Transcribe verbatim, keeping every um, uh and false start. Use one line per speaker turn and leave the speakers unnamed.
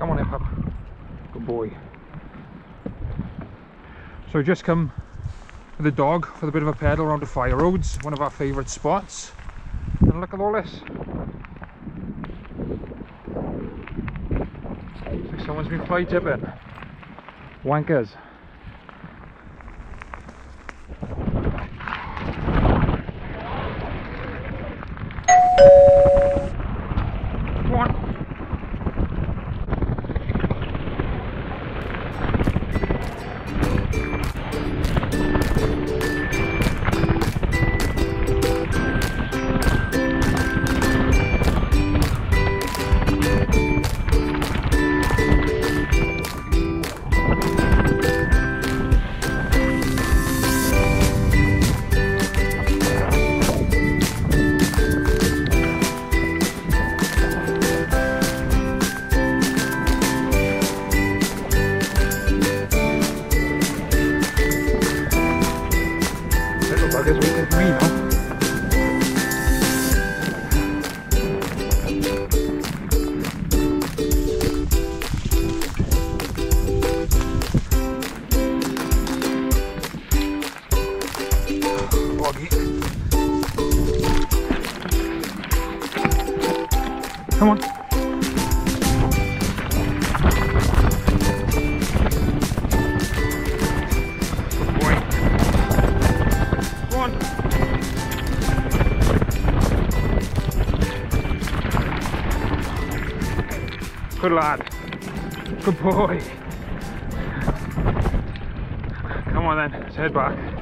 Come on in, pup. Good boy. So we just come with the dog for a bit of a pedal around the fire roads, one of our favourite spots. And look at all this. Looks like someone's been fly tipping. Wankers. Come on. Buggers waiting for me now. Boggy. Come on. Good lad. Good boy. Come on then, let's head back.